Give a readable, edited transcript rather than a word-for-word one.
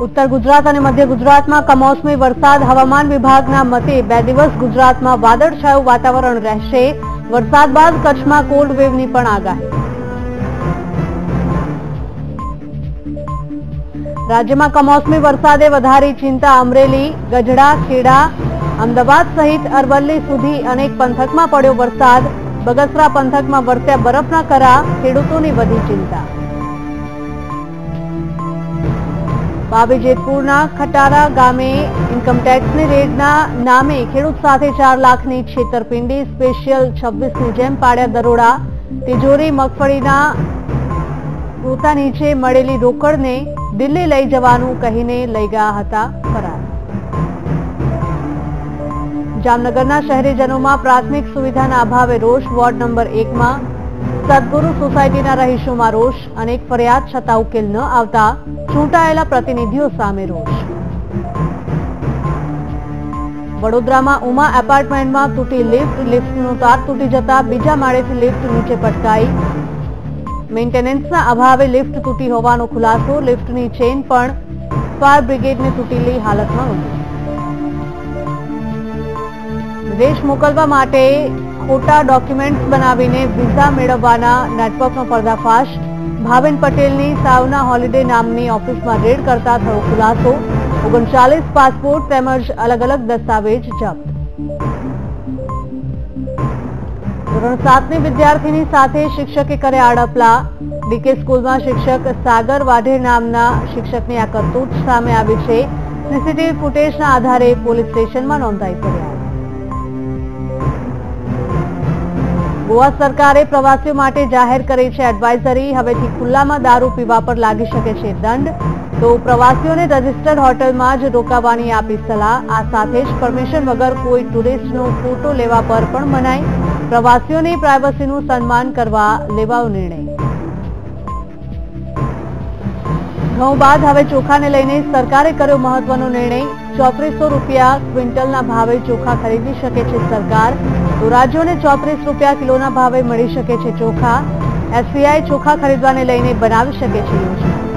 उत्तर गुजरात और मध्य गुजरात में कमोसमी वरसाद हवामान विभागना मते 2 दिवस गुजरात में वादळछाયું वातावरण रहेशे। वरसाद बाद कच्छ में कोल्ड वेवनी पण आगाही। राज्य में कमोसमी वरसादे वधारी चिंता। अमरेली, गढ़डा, खेड़ा, अमदावाद सहित अरवल्ली सुधी अनेक पंथक में पड्यो वरसाद। बगसरा पंथक में वरस्या बरफना करा, खेडूतोनी वधी चिंता। बाबी जेतपुरना खटारा गामे इन्कमटेक्सनी रेडना नामे खेडूत साथे 4 लाखनी छेतरपिंडी। स्पेशियल 26ની જેમ પાડ્યા દરોડા। तिजोरी मगफळीना પોતા નીચે મળેલી રોકડને દિલ્હી લઈ જવાનું કહીને લઈ ગયા હતા ફરાર। જામનગરના શહેરીજનોમાં પ્રાથમિક સુવિધાના અભાવે રોષ। વોર્ડ નંબર 1 માં સદગુરુ સોસાયટીના રહીશોમાં રોષ। અનેક ફરિયાદ છતાં ઉકેલ ન આવતા ચૂંટાયેલા પ્રતિનિધિઓ સામે રોષ। વડોદરામાં ઉમા એપાર્ટમેન્ટમાં તૂટી લિફ્ટ। લિફ્ટનો તાર તૂટી જતા બીજા માળેથી લિફ્ટ નીચે પટકાઈ। મેન્ટેનન્સના અભાવે લિફ્ટ તૂટી હોવાનો ખુલાસો। લિફ્ટની ચેન પણ ફાયર બ્રિગેડને તૂટેલી હાલતમાં મળી। વિદેશ મોકલવા માટે ખોટા ડોક્યુમેન્ટ્સ બનાવીને વિઝા મેળવવાના નેટવર્કનો પર્દાફાશ। ભાવેન પટેલની સાવના હોલિડે નામની ઓફિસમાં રેડ કરતા થયો ખુલાસો। 39 પાસપોર્ટ તેમજ અલગ અલગ દસ્તાવેજ જપ્ત। ધોરણ 7ની વિદ્યાર્થીની સાથે શિક્ષકે કર્યા આડપલા। ડીકે સ્કૂલમાં શિક્ષક સાગર વાઢેર નામના શિક્ષકની આ કરતૂત સામે આવી છે। સીસીટીવી ફૂટેજના આધારે પોલીસ સ્ટેશનમાં નોંધાઈ ફરિયાદ। गोवा सरकारे प्रवासीओ माटे जाहेर करी छे एडवाइजरी। हवेथी खुल्लामां दारू पीवा पर लागी शके छे दंड। तो प्रवासीओने रजिस्टर्ड होटलमां ज रोकावानी आपी सलाह। आ साथे ज परमिशन वगर कोई टूरिस्टनो फोटो लेवा पर पण मनाई। प्रवासीओनी प्राइवसीनुं सन्मान करवा लेवायो निर्णय। घऊं बाद हवे चोखाने लईने सरकारे कर्यो महत्वनो निर्णय। 3400 રૂપિયા ક્વિન્ટલના ભાવે ચોખા ખરીદી શકે છે સરકાર। તો રાજ્યોને 34 રૂપિયા કિલોના ભાવે મળી શકે છે ચોખા। એફસીઆઈ ચોખા ખરીદવાને લઈને બનાવી શકે છે યોજના।